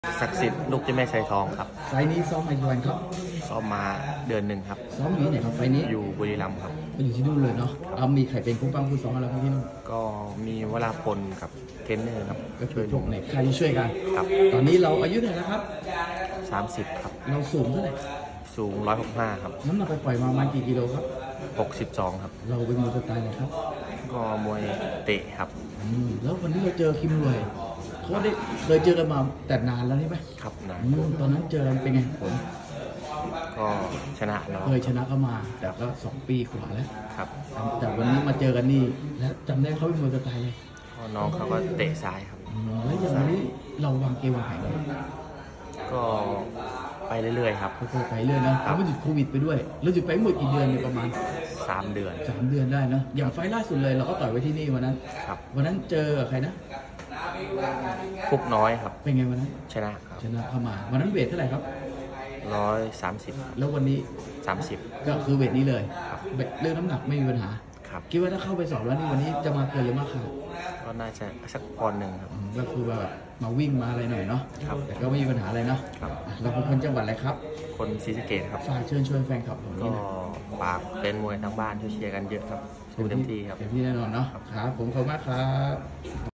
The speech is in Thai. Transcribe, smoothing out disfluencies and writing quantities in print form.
ศักดิ์สิทธิ์ลูกเจ้าแม่ชัยทองครับไฟนี้ซ้อมมากี่วันครับซ้อมมาเดือนหนึ่งครับซ้อมอยู่ที่ไหนครับไฟนี้อยู่บุรีรัมย์ครับก็อยู่ที่นู่นเลยเนาะมีใครเป็นผู้ปั้มผู้ซ้อมอะไรพวกนี้ก็มีวราพลกับเทรนเนอร์ครับก็ช่วยพวกไหนใครช่วยกันครับตอนนี้เราอายุเท่าไหร่แล้วครับ 30ครับเราสูงเท่าไหร่สูง165ครับน้ำหนักไปปล่อยมาประมาณกี่กิโลครับ 62ครับเราเป็นมวยสไตล์ไหนครับก็มวยเตะครับแล้ววันนี้เราเจอคิมรวยเขาได้เคยเจอกันมาแต่นานแล้วใช่ไหมครับนะตอนนั้นเจอกันเป็นไงผลก็ชนะเนาะเคยชนะเขามาแต่ก็2 ปีกว่าแล้วครับแต่วันนี้มาเจอกันนี่แล้วจำได้เขาเป็นมวยสไตล์เลยน้องเขาก็เตะซ้ายครับแล้วอย่างนี้เราวางเกมวางแผนก็ไปเรื่อยๆครับไปเรื่อยนะแล้วก็หยุดโควิดไปด้วยแล้วหยุดไปหมดกี่เดือนเนี่ยประมาณ 3 เดือน 3 เดือนได้นะอย่างไฟล่าสุดเลยเราก็ต่อยไว้ที่นี่วันนั้นครับวันนั้นเจอใครนะคุกน้อยครับเป็นไงวันนั้นชนะครับชนะเข้ามาวันนั้นเวทเท่าไหร่ครับ 130 แล้ววันนี้ 30 ก็คือเวทนี้เลยเรื่องน้ำหนักไม่มีปัญหาครับคิดว่าถ้าเข้าไปสอบแล้วนี่วันนี้จะมาเกินหรือมาขาดก็น่าจะสักปอนด์หนึ่งครับก็คือว่ามาวิ่งมาอะไรหน่อยเนาะครับแต่ก็ไม่มีปัญหาอะไรเนาะครับเราเป็นคนจังหวัดอะไรครับคนศรีสะเกษครับฝากเชิญชวนแฟนคลับผมก็ฝากเป็นมวยทั้งบ้านช่วยเชียร์กันเยอะครับสู้เต็มที่ครับเต็มที่แน่นอนเนาะครับผมขอบคุณมากครับ